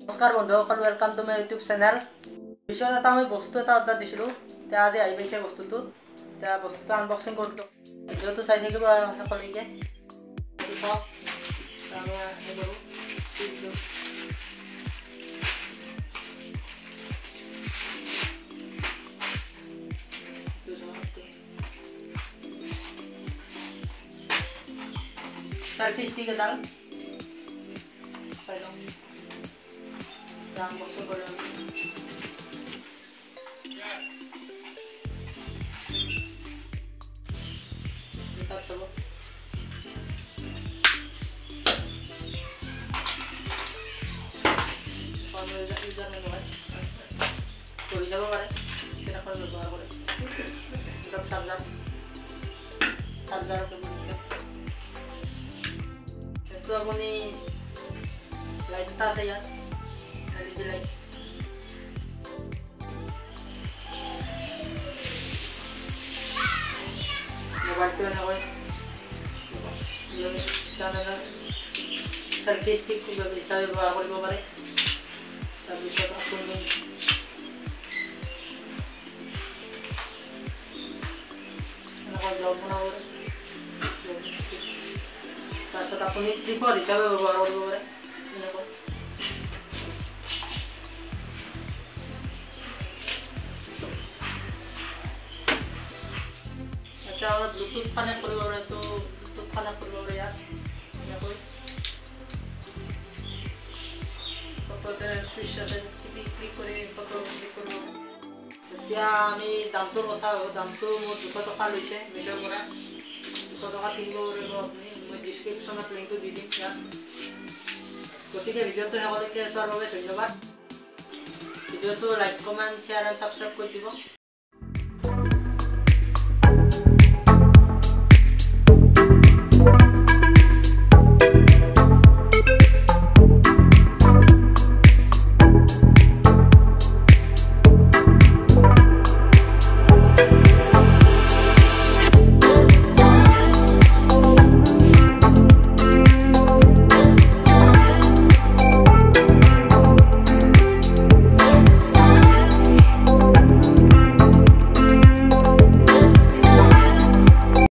নমস্কাৰ বন্ধুসকল, welcome to my YouTube channel. পিছত এটা মই বস্তু এটা অৰ্ডাৰ দিছিলোঁ, এতিয়া আজি আহি পাইছে বস্তুটো। এতিয়া বস্তুটো আনবক্সিং কৰোঁ, ভিডিঅ'টো চাই থাকিব সকলোকে। চাওক আমি হেৰি কৰোঁ, সেলফি ষ্টিক এডাল চাই লওঁ, আনবক্সিং কৰি আমি তাত চাব। ইউজাৰ মেনু হয়, পঢ়ি যাব পাৰে কেনেকৈ ব্যৱহাৰ কৰে। তাত চাৰ্জাৰৰ কেবল এইটো আপুনি লাইট এটা আছে ইয়াত, LED লাইট। মোবাইলটো এনেকৈ সেলফি ষ্টিক হিচাপে ব্যৱহাৰ কৰিব পাৰে। তাৰপিছত আপুনি এনেকৈ ব্লগ বনাব পাৰে। তাৰপিছত আপুনি ট্ৰিপড হিচাপে ব্যৱহাৰ কৰিব পাৰে এনেকৈ। এতিয়া আমাৰ ব্লুটুথ কানেক্ট কৰিব পাৰে, তো ব্লুটুথ কানেক্ট কৰিব পাৰে ইয়াত এনেকৈ। ফটোতে চুইচ আছে, ক্লিক কৰি ফটো ক্লিক কৰিব। এতিয়া আমি দামটোৰ কথা হ'ব। দামটো মোৰ 200 টকা লৈছে মিছ'ৰ পৰা। 200 টকা কিনিব পাৰিব আপুনি, মই ডিছক্ৰিপশ্যনত লিংকটো দি দিম ইয়াত। গতিকে ভিডিঅ'টো শেষলৈকে চোৱাৰ বাবে ধন্যবাদ। ভিডিঅ'টো like, comment, share and subscribe কৰি দিব।